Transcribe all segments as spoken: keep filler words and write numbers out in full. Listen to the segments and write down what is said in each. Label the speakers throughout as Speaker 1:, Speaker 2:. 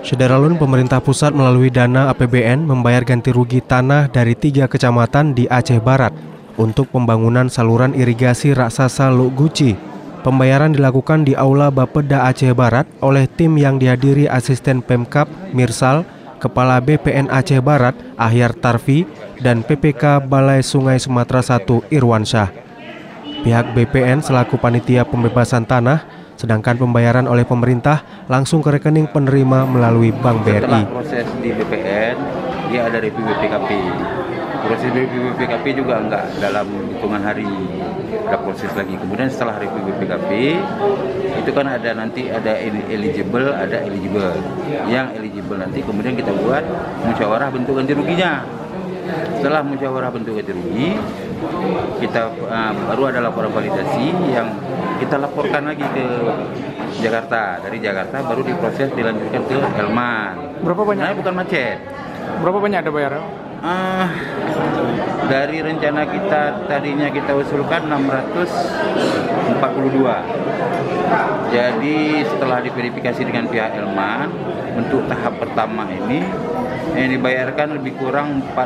Speaker 1: Saudara-lun, pemerintah pusat melalui dana A P B N membayar ganti rugi tanah dari tiga kecamatan di Aceh Barat untuk pembangunan saluran irigasi raksasa Lok Guci. Pembayaran dilakukan di Aula Bapeda Aceh Barat oleh tim yang dihadiri Asisten Pemkab Mirsal, Kepala B P N Aceh Barat Ahyar Tarfi, dan P P K Balai Sungai Sumatera satu Irwansyah. Pihak B P N selaku panitia pembebasan tanah, sedangkan pembayaran oleh pemerintah langsung ke rekening penerima melalui Bank B R I.
Speaker 2: Setelah proses di B P N, dia ada review B P K P. Proses review B P K P juga enggak dalam hitungan hari, ada proses lagi. Kemudian setelah review B P K P, itu kan ada nanti ada eligible, ada eligible. Yang eligible nanti kemudian kita buat musyawarah bentuk ganti ruginya. Setelah musyawarah bentuk ganti rugi, kita uh, baru ada laporan validasi yang kita laporkan lagi ke Jakarta. Dari Jakarta baru diproses dilanjutkan ke Helman.
Speaker 3: Berapa banyak?
Speaker 2: Nah, bukan macet.
Speaker 3: Berapa banyak ada bayar?
Speaker 2: Uh, dari rencana kita tadinya kita usulkan enam ratus empat puluh dua. Jadi setelah diverifikasi dengan pihak Helman, untuk tahap pertama ini yang dibayarkan lebih kurang empat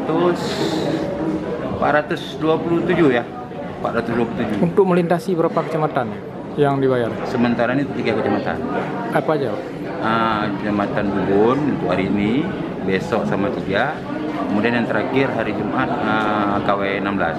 Speaker 2: ratus dua puluh tujuh ya. empat ratus dua puluh tujuh.
Speaker 3: Untuk melintasi berapa kecamatan yang dibayar?
Speaker 2: Sementara ini tiga kecamatan.
Speaker 3: Apa aja?
Speaker 2: Uh, kecamatan Bubun untuk hari ini, besok sama tiga. Kemudian yang terakhir hari Jumat uh, K W enam belas.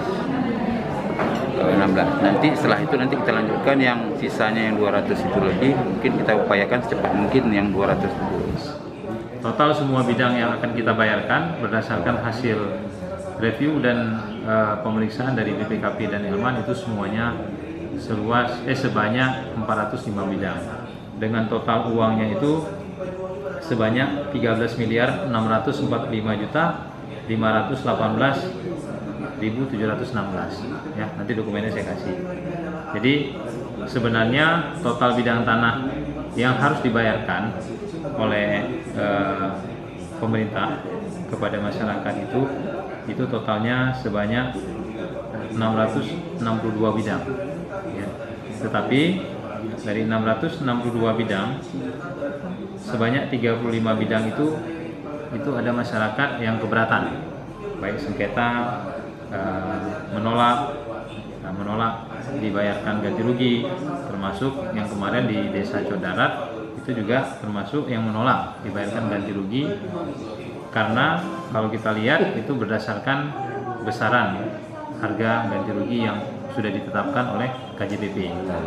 Speaker 2: K W enam belas. Nanti setelah itu nanti kita lanjutkan yang sisanya yang dua ratus itu lebih, mungkin kita upayakan secepat mungkin yang dua ratus itu.
Speaker 4: Total semua bidang yang akan kita bayarkan berdasarkan hasil review dan uh, pemeriksaan dari B P K P dan Helman itu semuanya seluas eh sebanyak empat ratus lima bidang dengan total uangnya itu sebanyak tiga belas miliar enam ratus empat puluh lima juta lima ratus delapan belas ribu tujuh ratus enam belas. Ya, nanti dokumennya saya kasih. Jadi sebenarnya total bidang tanah yang harus dibayarkan oleh eh, pemerintah kepada masyarakat itu itu totalnya sebanyak enam ratus enam puluh dua bidang ya. Tetapi dari enam ratus enam puluh dua bidang sebanyak tiga puluh lima bidang itu itu ada masyarakat yang keberatan, baik sengketa uh, menolak uh, menolak dibayarkan ganti rugi, termasuk yang kemarin di Desa Codarat itu juga termasuk yang menolak dibayarkan ganti rugi. Karena kalau kita lihat itu berdasarkan besaran harga ganti rugi yang sudah ditetapkan oleh K J P P.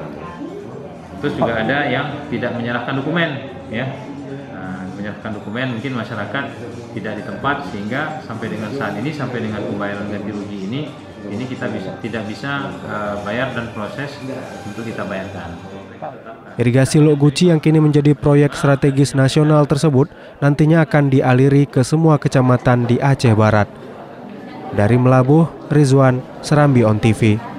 Speaker 4: Terus juga ada yang tidak menyerahkan dokumen, ya, nah, menyerahkan dokumen mungkin masyarakat tidak di tempat sehingga sampai dengan saat ini sampai dengan pembayaran ganti rugi ini ini kita bisa tidak bisa uh, bayar dan proses untuk kita bayarkan.
Speaker 1: Irigasi Lok Guci yang kini menjadi proyek strategis nasional tersebut nantinya akan dialiri ke semua kecamatan di Aceh Barat. Dari Melabuh, Rizwan, Serambi On T V.